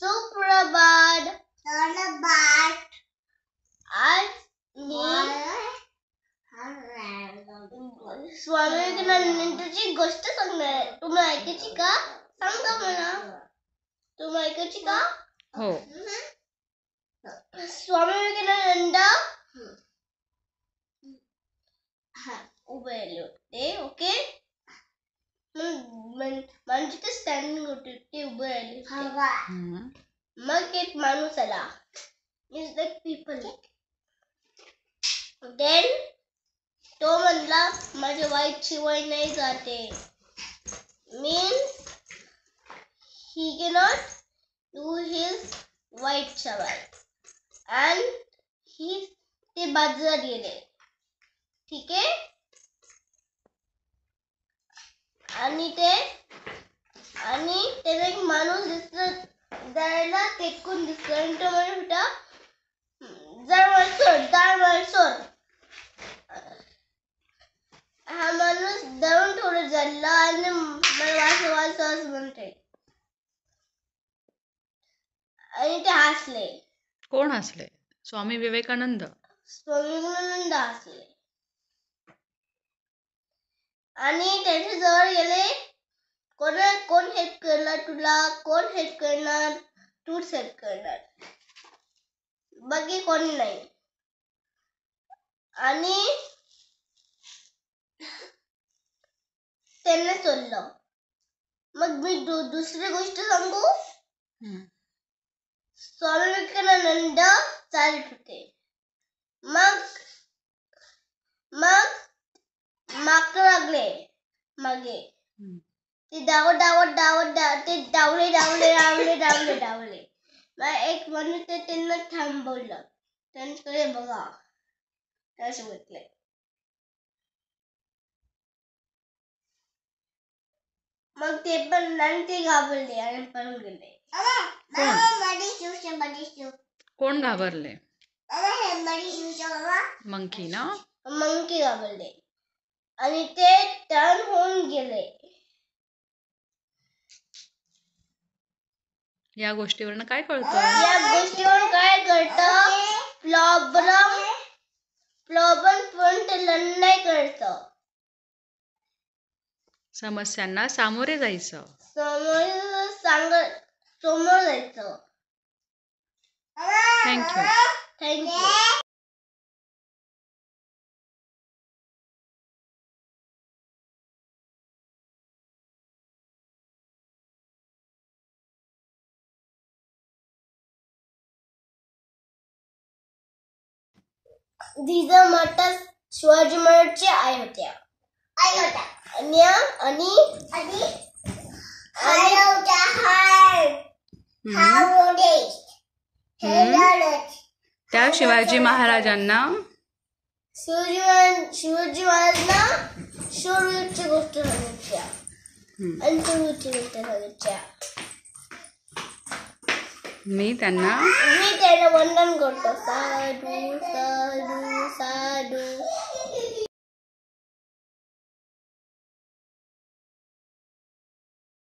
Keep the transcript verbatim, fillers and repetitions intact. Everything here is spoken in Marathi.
सुप्रभात. सुप्रभात. आज मी स्वामी विवेकानंदांची गोष्ट सांगणार आहे. तुम्ही ऐकायची का? सांगा मला. तुम्ही ऐकायची का? हो. स्वामी विवेकानंद उभे राहिले होते. ओके. म्हणजे ते स्टँडिंग होते, ते उभे राहिले होते. मग एक माणूस आला. Is the people. देन तो म्हणला माझ्या वाईट शिवाय नाही जाते. Means he cannot do his white सवाई. and he ते बाजारात गेले. ठीक आहे. आणि ते आणि त्याला एक माणूस दिसला जायला तेकून दिसला आणि तो म्हणत होता जर मला दार मला सोड. हा माणूस दळून थोडं झाला आणि मला वास वास वास म्हणते आणि ते हसले. कोण हसले? स्वामी विवेकानंद. स्वामी विवेकानंद हसले आणि त्याच्या जवळ गेले. कोण कोण हेल्प करणार तुला? कोण हेल्प करणार? तूच हेल्प करणार, बाकी कोणी नाही. आणि त्यांना सोडलं. मग मी दु, दुसरी गोष्ट सांगू. स्वामी विवेकानंद चालत होते. मग मग माकड लागले मागे. ते धावत धावत धावत ते धावले धावले धावले धावले धावले. मग एक माणूस ते त्यांना थांबवलं. त्यांच्याकडे बघा काय सांगितलंय. मग ते पण आणि ते घाबरले आणि पळून गेले. कोण घाबरले? मंकी ना. मंकी घाबरले आणि ते टर्न होऊन गेले. या गोष्टीवरून काय कळतं? या गोष्टीवरून काय कळतं? प्रॉब्लेम प्रॉब्लेम पण ते लढाई करतं. समस्यांना सामोरे जायचं. समोर सांग समोर जायचं. थँक्यू. थँक्यू. जिजामाता शिवाजी महाराजच्या आई होत्या. आई होत्या आणि आणि आणि त्या शिवाजी महाराजांना शिवाजी महाराज शिवाजी महाराजांना शौर्याची गोष्ट सांगितल्या आणि शौर्याची गोष्ट सांगितल्या. मी त्यांना मी त्यांना वंदन करतो. साधू साधू साधू.